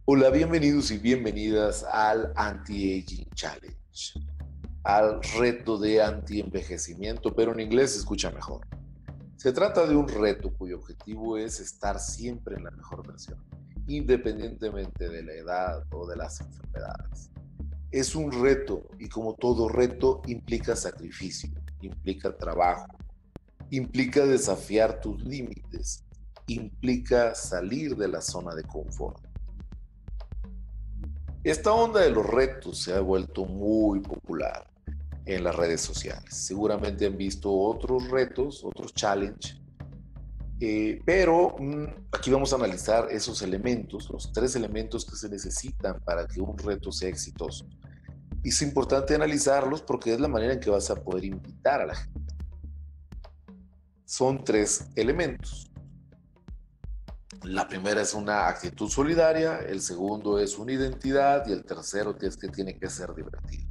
Hola, bienvenidos y bienvenidas al Anti-Aging Challenge, al reto de anti-envejecimiento, pero en inglés se escucha mejor. Se trata de un reto cuyo objetivo es estar siempre en la mejor versión, independientemente de la edad o de las enfermedades. Es un reto y como todo reto implica sacrificio, implica trabajo, implica desafiar tus límites, implica salir de la zona de confort. Esta onda de los retos se ha vuelto muy popular en las redes sociales. Seguramente han visto otros retos, otros challenge, pero aquí vamos a analizar esos elementos, los 3 elementos que se necesitan para que un reto sea exitoso. Y es importante analizarlos porque es la manera en que vas a poder invitar a la gente. Son 3 elementos. La primera es una actitud solidaria, el segundo es una identidad y el tercero es que tiene que ser divertido.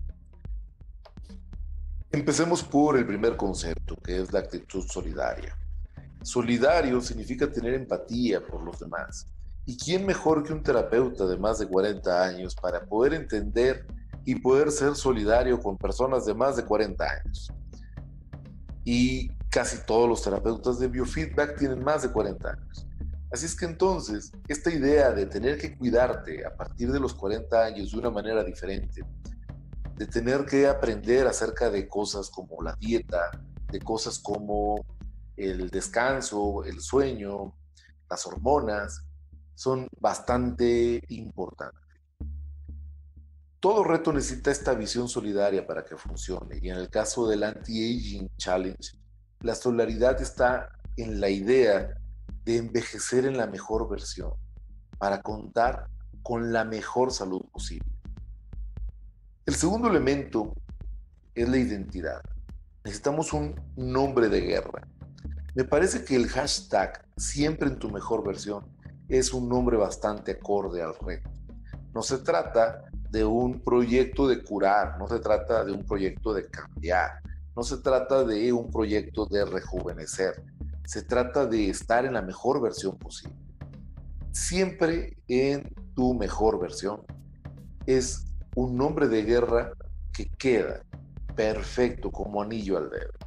Empecemos por el primer concepto, que es la actitud solidaria. Solidario significa tener empatía por los demás. ¿Y quién mejor que un terapeuta de más de 40 años para poder entender y poder ser solidario con personas de más de 40 años? Y casi todos los terapeutas de biofeedback tienen más de 40 años. Así es que entonces, esta idea de tener que cuidarte a partir de los 40 años de una manera diferente, de tener que aprender acerca de cosas como la dieta, de cosas como el descanso, el sueño, las hormonas, son bastante importantes. Todo reto necesita esta visión solidaria para que funcione, y en el caso del Anti-Aging Challenge, la solidaridad está en la idea de envejecer en la mejor versión, para contar con la mejor salud posible. El segundo elemento es la identidad. Necesitamos un nombre de guerra. Me parece que el hashtag siempre en tu mejor versión es un nombre bastante acorde al reto. No se trata de un proyecto de curar, no se trata de un proyecto de cambiar, no se trata de un proyecto de rejuvenecer, se trata de estar en la mejor versión posible. Siempre en tu mejor versión es un nombre de guerra que queda perfecto como anillo al dedo.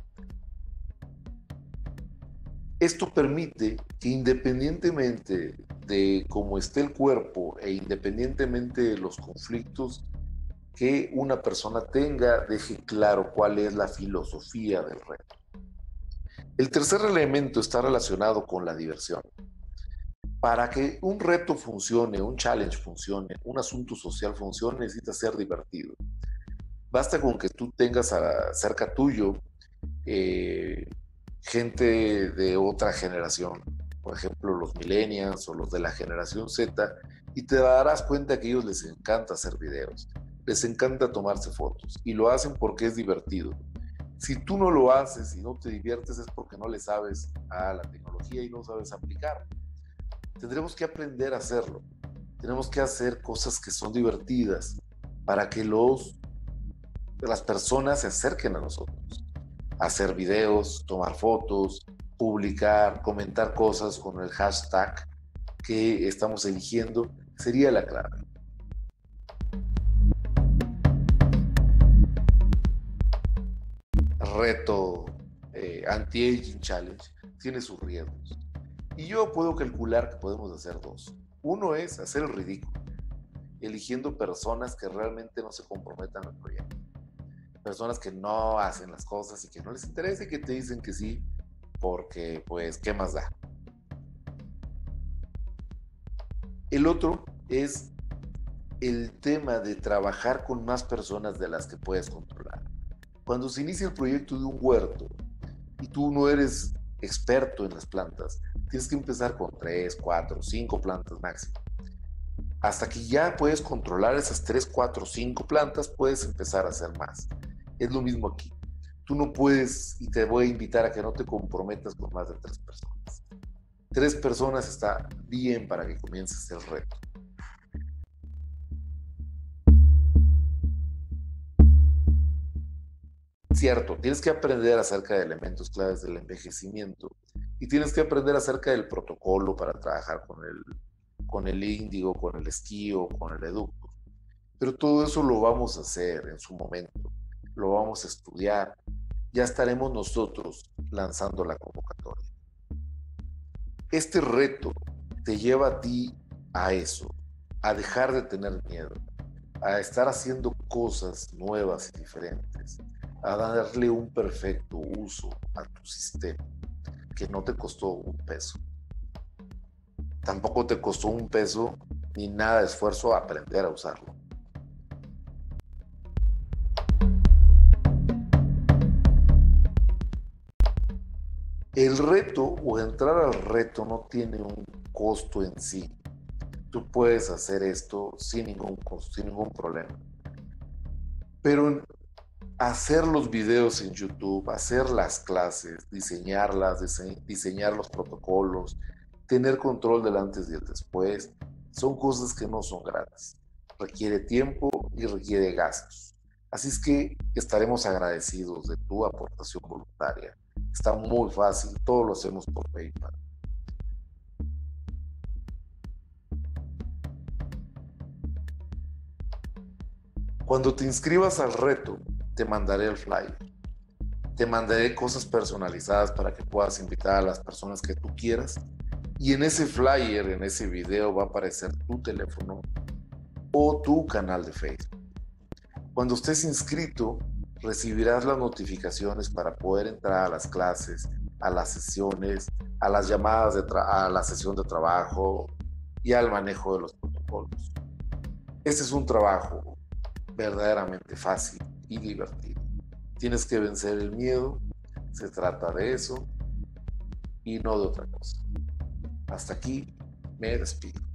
Esto permite que independientemente de cómo esté el cuerpo e independientemente de los conflictos que una persona tenga, deje claro cuál es la filosofía del reto. El tercer elemento está relacionado con la diversión. Para que un reto funcione, un challenge funcione, un asunto social funcione, necesita ser divertido. Basta con que tú tengas cerca tuyo eh, gente de otra generación, por ejemplo los millennials o los de la generación Z, y te darás cuenta que a ellos les encanta hacer videos, les encanta tomarse fotos y lo hacen porque es divertido. Si tú no lo haces y no te diviertes es porque no le sabes a la tecnología y no sabes aplicar. Tendremos que aprender a hacerlo. Tenemos que hacer cosas que son divertidas para que las personas se acerquen a nosotros. Hacer videos, tomar fotos, publicar, comentar cosas con el hashtag que estamos eligiendo, sería la clave. Reto Anti-Aging Challenge tiene sus riesgos. Y yo puedo calcular que podemos hacer 2. Uno es hacer el ridículo, eligiendo personas que realmente no se comprometan al proyecto. Personas que no hacen las cosas y que no les interesa y que te dicen que sí, porque pues, ¿qué más da? El otro es el tema de trabajar con más personas de las que puedes controlar. Cuando se inicia el proyecto de un huerto y tú no eres experto en las plantas, tienes que empezar con 3, 4, 5 plantas máximo. Hasta que ya puedes controlar esas 3, 4, 5 plantas, puedes empezar a hacer más. Es lo mismo aquí. Tú no puedes, y te voy a invitar a que no te comprometas con más de 3 personas. 3 personas está bien para que comiences el reto. Cierto, tienes que aprender acerca de elementos claves del envejecimiento y tienes que aprender acerca del protocolo para trabajar con el Índigo, con el Esquí o con el Eductus. Pero todo eso lo vamos a hacer en su momento, lo vamos a estudiar. Ya estaremos nosotros lanzando la convocatoria. Este reto te lleva a ti a eso, a dejar de tener miedo, a estar haciendo cosas nuevas y diferentes, a darle un perfecto uso a tu sistema, que no te costó un peso. Tampoco te costó un peso ni nada de esfuerzo aprender a usarlo. El reto o entrar al reto no tiene un costo en sí. Tú puedes hacer esto sin ningún costo, sin ningún problema. Pero hacer los videos en YouTube, hacer las clases, diseñarlas, diseñar los protocolos, tener control del antes y el después, son cosas que no son gratis. Requiere tiempo y requiere gastos. Así es que estaremos agradecidos de tu aportación voluntaria. Está muy fácil, todo lo hacemos por PayPal. Cuando te inscribas al reto, te mandaré el flyer. Te mandaré cosas personalizadas para que puedas invitar a las personas que tú quieras. Y en ese flyer, en ese video, va a aparecer tu teléfono o tu canal de Facebook. Cuando estés inscrito, recibirás las notificaciones para poder entrar a las clases, a las sesiones, a las llamadas a la sesión de trabajo y al manejo de los protocolos. Este es un trabajo verdaderamente fácil y divertido. Tienes que vencer el miedo, se trata de eso y no de otra cosa. Hasta aquí me despido.